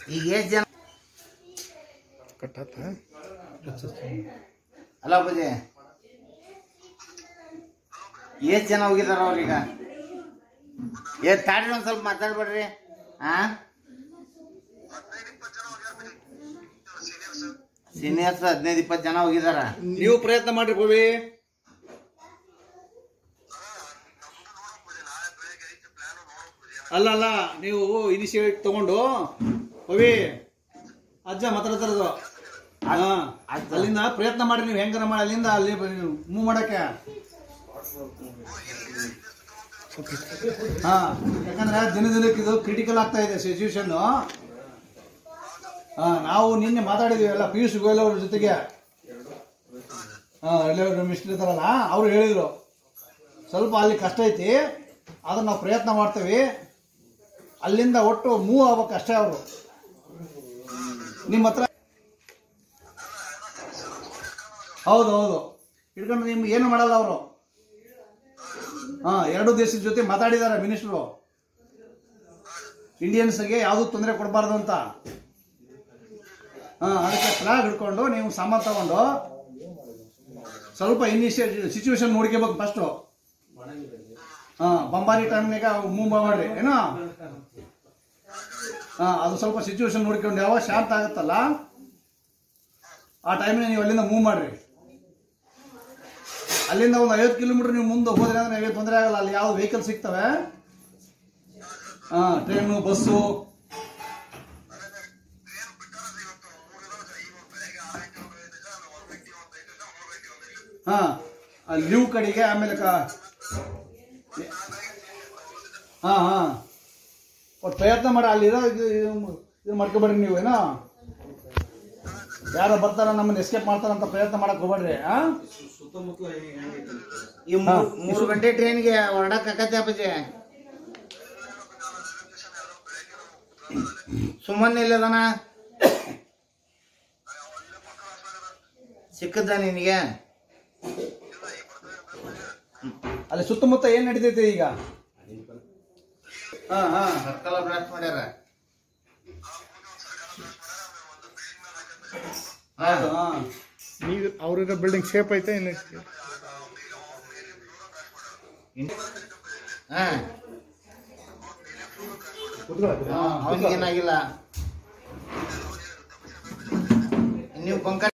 ಈಗ ಎಷ್ಟು ಜನ ಕಟ್ಟತ್ತ ಅಲ್ಲ ಅಪ್ಪಾಜಿ ಎಷ್ಟು ಜನ ಹೋಗಿದಾರ ಅವ್ರೀಗ ತಾಡ್ರಿ ಒಂದು ಸ್ವಲ್ಪ ಮಾತಾಡ್ಬೇಡ್ರಿ ಸೀನಿಯರ್ಸ್ 15-20 ಜನ ಹೋಗಿದಾರ. ನೀವು ಪ್ರಯತ್ನ ಮಾಡ್ರಿ ಭವಿ. ಅಲ್ಲ ನೀವು ಇನಿಷಿಯೇಟಿವ್ ತಗೊಂಡು ಭವಿ ಅಜ್ಜ ಮಾತಾಡ್ತಾರದು ಅಲ್ಲಿಂದ ಪ್ರಯತ್ನ ಮಾಡಿ ನೀವು ಹೆಂಗಾರ ಮಾಡಿ ಅಲ್ಲಿಂದ ಅಲ್ಲಿ ಮೂವ್ ಮಾಡಕ್ಕೆ. ಯಾಕಂದ್ರೆ ದಿನಕ್ಕೆ ಇದು ಕ್ರಿಟಿಕಲ್ ಆಗ್ತಾ ಇದೆ ಸಿಚುವೇಶನ್. ನಾವು ನಿನ್ನೆ ಮಾತಾಡಿದ್ವಿ ಎಲ್ಲ ಪಿಯೂಷ್ ಗೋಯಲ್ ಅವ್ರ ಜೊತೆಗೆ ಎಲ್ಲ ಮಿಸ್ಟರ್ ಇರ್ತಾರಲ್ಲ ಅವ್ರು ಹೇಳಿದ್ರು ಸ್ವಲ್ಪ ಅಲ್ಲಿ ಕಷ್ಟ ಐತಿ ಅದನ್ನ ನಾವು ಪ್ರಯತ್ನ ಮಾಡ್ತೇವೆ ಅಲ್ಲಿಂದ ಒಟ್ಟು ಮೂವ್ ಆಗ್ಬೇಕು ಅಷ್ಟೇ. ಅವರು ನಿಮ್ಮ ಹತ್ರ ಹೌದು ಹಿಡ್ಕೊಂಡು ನಿಮ್ಗೆ ಏನು ಮಾಡಲ್ಲ ಅವರು. ಎರಡು ದೇಶದ ಜೊತೆ ಮಾತಾಡಿದ್ದಾರೆ ಮಿನಿಸ್ಟ್ರು ಇಂಡಿಯನ್ಸ್ಗೆ ಯಾವ್ದು ತೊಂದರೆ ಕೊಡಬಾರ್ದು ಅಂತ. ಅದಕ್ಕೆ ಫ್ಲಾಗ್ ಹಿಡ್ಕೊಂಡು ನೀವು ಸಾಮಾನು ತಗೊಂಡು ಸ್ವಲ್ಪ ಸಿಚುವೇಶನ್ ನೋಡ್ಕೋಬೇಕು ಫಸ್ಟು. ಬಂಬಾರಿ ಟೈಮ್ನಾಗ ಮೂವ್ ಮಾಡ್ರಿ ಏನೋ ಅದು ಸ್ವಲ್ಪ ಸಿಚುವೇಶನ್ ನೋಡ್ಕೊಂಡು ಯಾವಾಗ ಶಾಂತ ಆಗುತ್ತಲ್ಲ ಆ ಟೈಮ್ನ ನೀವು ಅಲ್ಲಿಂದ ಮೂವ್ ಮಾಡ್ರಿ. ಅಲ್ಲಿಂದ ಒಂದು 50 ಕಿಲೋಮೀಟರ್ ನೀವು ಮುಂದೆ ಹೋದ್ರೆ ಅಂದ್ರೆ ತೊಂದರೆ ಆಗಲ್ಲ. ಅಲ್ಲಿ ಯಾವ್ದು ವೆಹಿಕಲ್ ಸಿಗ್ತವೆ ಟ್ರೈನು ಬಸ್ಸು. ಲೀವ್ ಕಡೆಗೆ ಆಮೇಲೆ ಪ್ರಯತ್ನ ಮಾಡಿ ಅಲ್ಲಿರೋ ಇದು ಮಾಡ್ಕೊಬೇಡ್ರಿ ನೀವು ಏನೋ ಯಾರೋ ಬರ್ತಾರ ನಮ್ಮನ್ನ ಎಸ್ಕೇಪ್ ಮಾಡ್ತಾರಂತ ಪ್ರಯತ್ನ ಮಾಡಕ್ ಹೋಗ್ಬೇಡ್ರಿ. ಈ 3 ಗಂಟೆ ಟ್ರೈನ್ಗೆ ಹೊರಡಕ್ ಆಕತ್ತೆ ಅಪ್ಪಾಜಿ. ಸುಮ್ಮನೆ ಇಲ್ಲದನ ಸಿಕ್ಕದ ನಿನಗೆ ಅಲ್ಲಿ ಸುತ್ತಮುತ್ತ ಏನ್ ನಡೀತೈತೆ ಈಗ? ಸರ್ಕಲ್ ಬ್ಲಾಸ್ಟ್ ಮಾಡ್ಯಾರ. ಅವ್ರಿರೋ ಬಿಲ್ಡಿಂಗ್ ಶೇಪ್ ಐತೆ ಅವನಿಗೇನಾಗಿಲ್ಲ. ನೀವು ಬಂಕ